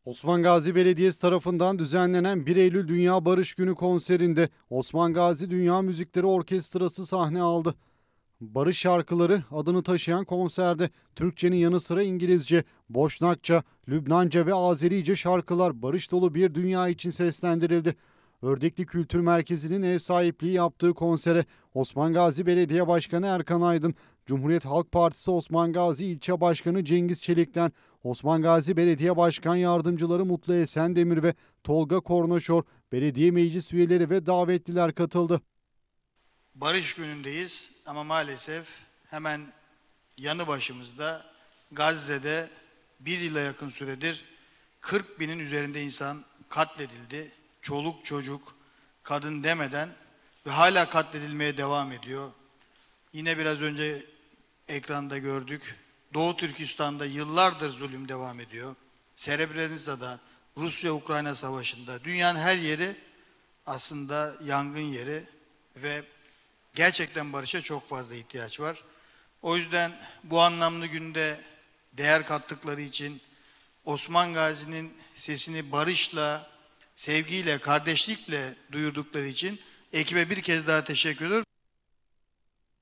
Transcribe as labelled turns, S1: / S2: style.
S1: Osman Gazi Belediyesi tarafından düzenlenen 1 Eylül Dünya Barış Günü konserinde Osman Gazi Dünya Müzikleri Orkestrası sahne aldı. Barış şarkıları adını taşıyan konserde Türkçenin yanı sıra İngilizce, Boşnakça, Lübnanca ve Azerice şarkılar barış dolu bir dünya için seslendirildi. Ördekli Kültür Merkezi'nin ev sahipliği yaptığı konsere Osman Gazi Belediye Başkanı Erkan Aydın, Cumhuriyet Halk Partisi Osman Gazi İlçe Başkanı Cengiz Çelik'ten, Osman Gazi Belediye Başkan Yardımcıları Mutlu Esendemir ve Tolga Kornaşor, belediye meclis üyeleri ve davetliler katıldı.
S2: Barış günündeyiz ama maalesef hemen yanı başımızda Gazze'de bir yıla yakın süredir 40 binin üzerinde insan katledildi. Çoluk çocuk, kadın demeden ve hala katledilmeye devam ediyor. Yine biraz önce ekranda gördük. Doğu Türkistan'da yıllardır zulüm devam ediyor. Srebrenica'da, Rusya-Ukrayna savaşında dünyanın her yeri aslında yangın yeri ve gerçekten barışa çok fazla ihtiyaç var. O yüzden bu anlamlı günde değer kattıkları için Osman Gazi'nin sesini barışla, sevgiyle, kardeşlikle duyurdukları için ekibe bir kez daha teşekkür ediyorum.